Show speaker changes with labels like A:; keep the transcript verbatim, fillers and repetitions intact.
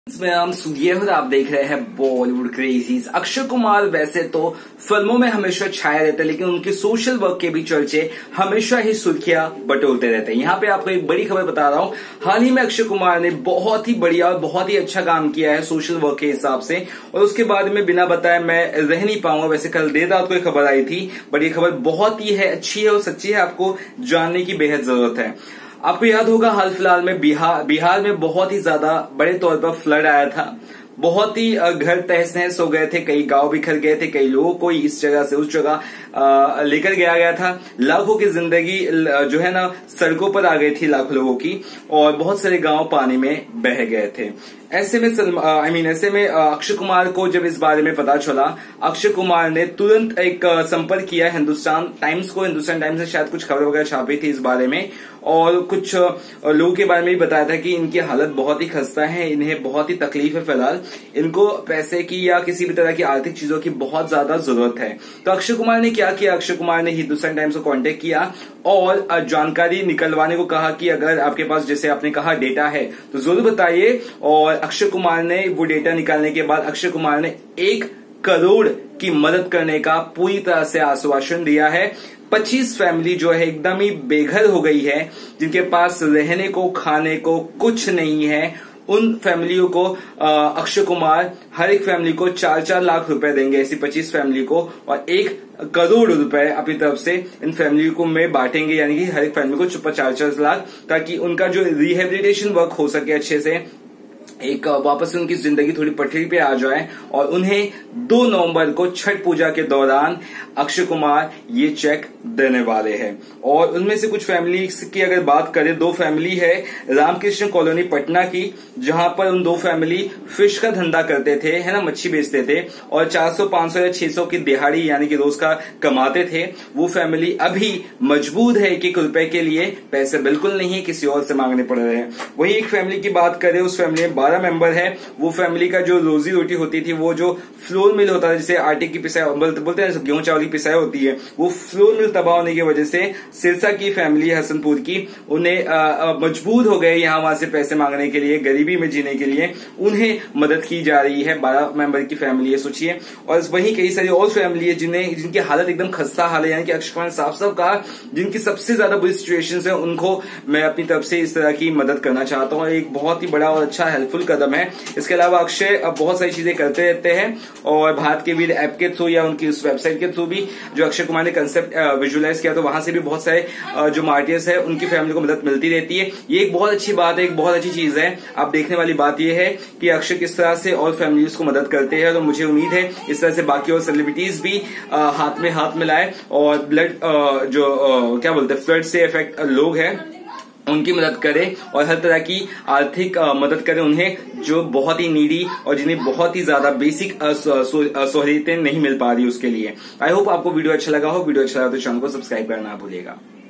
A: मैं नाम सूर्य और आप देख रहे हैं बॉलीवुड क्रेजीज। अक्षय कुमार वैसे तो फिल्मों में हमेशा छाए रहते हैं, लेकिन उनके सोशल वर्क के भी चर्चे हमेशा ही सुर्खियां बटोरते रहते हैं। यहाँ पे आपको एक बड़ी खबर बता रहा हूँ। हाल ही में अक्षय कुमार ने बहुत ही बढ़िया और बहुत ही अच्छा काम किया है सोशल वर्क के हिसाब से, और उसके बारे में बिना बताए मैं रह नहीं पाऊंगा। वैसे कल देर रात को एक खबर आई थी, बट ये खबर बहुत ही है, अच्छी है और सच्ची है, आपको जानने की बेहद जरूरत है। आपको याद होगा हाल फिलहाल में बिहार बिहार में बहुत ही ज्यादा बड़े तौर पर फ्लड आया था। बहुत ही घर तहस नहस हो गए थे, कई गांव बिखर गए थे, कई लोगों को इस जगह से उस जगह लेकर गया गया था। लाखों की जिंदगी जो है ना सड़कों पर आ गई थी, लाखों लोगों की, और बहुत सारे गांव पानी में बह गए थे। ऐसे में आई मीन ऐसे में अक्षय कुमार को जब इस बारे में पता चला, अक्षय कुमार ने तुरंत एक संपर्क किया हिंदुस्तान टाइम्स को। हिंदुस्तान टाइम्स ने शायद कुछ खबर वगैरह छापी थी इस बारे में, और कुछ लोगों के बारे में भी बताया था कि इनकी हालत बहुत ही खस्ता है, इन्हें बहुत ही तकलीफ है, फिलहाल इनको पैसे की या किसी भी तरह की आर्थिक चीजों की बहुत ज्यादा जरूरत है। तो अक्षय कुमार ने क्या किया, अक्षय कुमार ने हिंदुस्तान टाइम्स को कांटेक्ट किया और जानकारी निकलवाने को कहा कि अगर आपके पास, जैसे आपने कहा, डेटा है तो जरूर बताइए। और अक्षय कुमार ने वो डेटा निकालने के बाद अक्षय कुमार ने एक करोड़ की मदद करने का पूरी तरह से आश्वासन दिया है। पच्चीस फैमिली जो है एकदम ही बेघर हो गई है, जिनके पास रहने को खाने को कुछ नहीं है, उन फैमिलियों को अक्षय कुमार हर एक फैमिली को चार चार लाख रुपए देंगे, ऐसी पच्चीस फैमिली को, और एक करोड़ रुपए अपनी तरफ से इन फैमिली को में बांटेंगे, यानी कि हर एक फैमिली को चुप्पा चार चार लाख, ताकि उनका जो रिहेबिलिटेशन वर्क हो सके अच्छे से, एक वापस से उनकी जिंदगी थोड़ी पटरी पे आ जाए। और उन्हें दो नवंबर को छठ पूजा के दौरान अक्षय कुमार ये चेक देने वाले हैं। और उनमें से कुछ फैमिली की अगर बात करें, दो फैमिली है रामकृष्ण कॉलोनी पटना की, जहां पर उन दो फैमिली फिश का धंधा करते थे, है ना, मच्छी बेचते थे, और चार सौ पांच सौ या छह सौ की दिहाड़ी यानी कि रोज का कमाते थे। वो फैमिली अभी मजबूर है, एक एक रुपए के लिए पैसे बिल्कुल नहीं है, किसी और से मांगने पड़ रहे हैं। वही एक फैमिली की बात करें, उस फैमिली में बारह मेंबर है। वो फैमिली का जो रोजी रोटी होती थी, वो जो फ्लोर मिल होता है, जैसे आटे की पिसाई बोलते हैं, गेहूं चावल की पिसाई होती है, वो फ्लोर मिल तबाह होने की वजह से सिरसा की फैमिली, हसनपुर की, उन्हें आ, आ, मजबूर हो गए यहां वहां से पैसे मांगने के लिए, गरीबी में जीने के लिए। उन्हें मदद की जा रही है, बारह मेंबर की फैमिली है, सोचिए। और वहीं कई सारी और फैमिली है जिन्हें जिनकी हालत एकदम खस्ता हाल है, यानी कि अक्षय कुमार ने साफ साफ कहा जिनकी सबसे ज्यादा बुरी सिचुएशन है, उनको मैं अपनी तरफ से इस तरह की मदद करना चाहता हूँ। एक बहुत ही बड़ा और अच्छा हेल्पफुल कदम है। इसके अलावा अक्षय अब बहुत सारी चीजें करते रहते हैं, और भारत के वीर ऐप के थ्रू या उनकी उस वेबसाइट के थ्रू भी जो अक्षय कुमार ने कंसेप्ट विजुअलाइज किया, तो वहां से भी बहुत सारे जो मार्टियर्स है उनकी फैमिली को मदद मिलती रहती है। ये एक बहुत अच्छी बात है, एक बहुत अच्छी चीज है। अब देखने वाली बात यह है कि अक्षय किस तरह से और फैमिलीज को मदद करते हैं, तो मुझे उम्मीद है इस तरह से बाकी और सेलिब्रिटीज भी आ, हाथ में हाथ मिलाए और ब्लड जो आ, क्या बोलते हैं फ्लड से इफेक्ट लोग हैं उनकी मदद करें, और हर तरह की आर्थिक मदद करें उन्हें जो बहुत ही नीडी और जिन्हें बहुत ही ज्यादा बेसिक सहूलियतें नहीं मिल पा रही उसके लिए। आई होप आपको वीडियो अच्छा लगा हो। वीडियो अच्छा लगा तो चैनल को सब्सक्राइब करना ना भूलिएगा।